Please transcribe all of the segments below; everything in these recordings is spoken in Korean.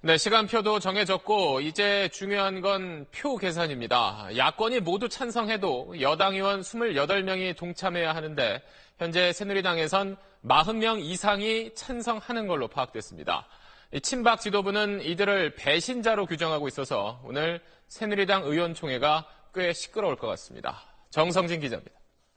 네, 시간표도 정해졌고 이제 중요한 건 표 계산입니다. 야권이 모두 찬성해도 여당 의원 28명이 동참해야 하는데 현재 새누리당에선 40명 이상이 찬성하는 걸로 파악됐습니다. 친박 지도부는 이들을 배신자로 규정하고 있어서 오늘 새누리당 의원총회가 꽤 시끄러울 것 같습니다. 정성진 기자입니다.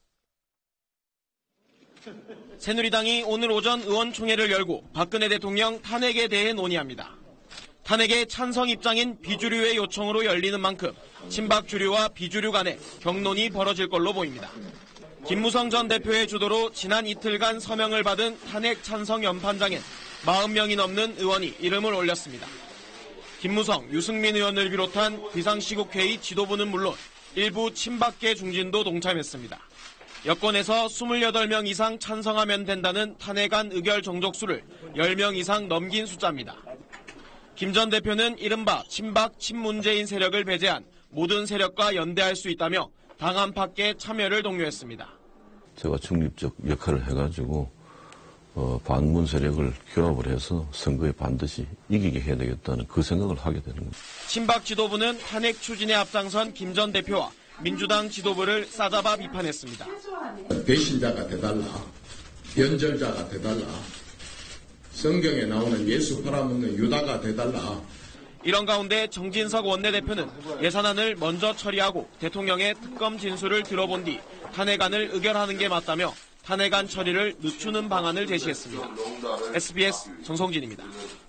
새누리당이 오늘 오전 의원총회를 열고 박근혜 대통령 탄핵에 대해 논의합니다. 탄핵의 찬성 입장인 비주류의 요청으로 열리는 만큼 친박 주류와 비주류 간에 격론이 벌어질 걸로 보입니다. 김무성 전 대표의 주도로 지난 이틀간 서명을 받은 탄핵 찬성 연판장엔 40명이 넘는 의원이 이름을 올렸습니다. 김무성, 유승민 의원을 비롯한 비상시국회의 지도부는 물론 일부 친박계 중진도 동참했습니다. 여권에서 28명 이상 찬성하면 된다는 탄핵안 의결 정족수를 10명 이상 넘긴 숫자입니다. 김 전 대표는 이른바 친박 친문재인 세력을 배제한 모든 세력과 연대할 수 있다며 당 안팎의 참여를 독려했습니다. 제가 중립적 역할을 해가지고 반문 세력을 규합을 해서 선거에 반드시 이기게 해야 되겠다는 그 생각을 하게 되는 겁니다. 친박 지도부는 탄핵 추진에 앞장선 김 전 대표와 민주당 지도부를 싸잡아 비판했습니다. 배신자가 돼달라, 변절자가 돼달라, 성경에 나오는 예수 팔아먹는 유다가 돼달라. 이런 가운데 정진석 원내대표는 예산안을 먼저 처리하고 대통령의 특검 진술을 들어본 뒤 탄핵안을 의결하는 게 맞다며 탄핵안 처리를 늦추는 방안을 제시했습니다. SBS 정성진입니다.